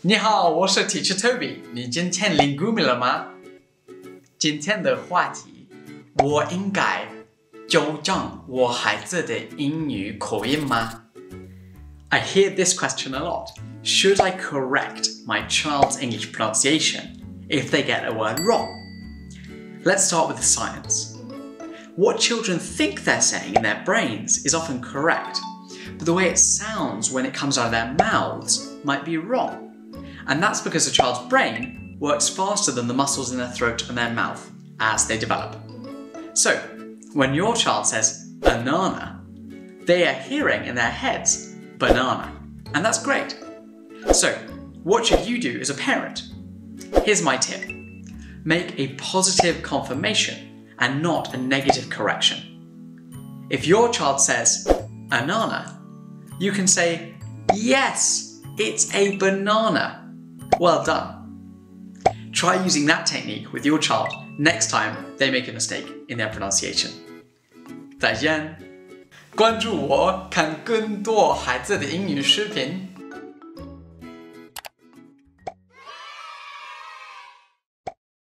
你好，我是 Teacher Toby。你今天领谷米了吗？今天的话题，我应该纠正我孩子的英语口音吗？ I hear this question a lot. Should I correct my child's English pronunciation if they get a word wrong? Let's start with the science. What children think they're saying in their brains is often correct, but the way it sounds when it comes out of their mouths might be wrong. And that's because the child's brain works faster than the muscles in their throat and their mouth as they develop. So, when your child says banana, they are hearing in their heads banana, and that's great. So, what should you do as a parent? Here's my tip. Make a positive confirmation and not a negative correction. If your child says banana, you can say, yes, it's a banana. Well done. Try using that technique with your child next time they make a mistake in their pronunciation. 再见。关注我，看更多孩子的英语视频。